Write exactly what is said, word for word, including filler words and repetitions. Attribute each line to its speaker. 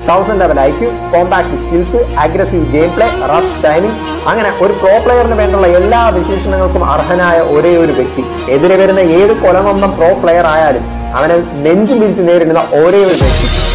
Speaker 1: Thousand level IQ, compact skills, aggressive game play, rush timing, അങ്ങനെ ഒരു pro പ്ലെയറിന് വേണ്ടുള്ള എല്ലാ വിശേഷണങ്ങൾക്കും അർഹനായ ഒരേ ഒരു വ്യക്തി. എതിരെ വരുന്ന ഏത് കൊലനൊന്നം പ്രോ പ്ലെയർ ആയാലും അവനെ നെഞ്ചും പിടിച്ച് നേരിടുന്ന ഒരേ ഒരു വ്യക്തി.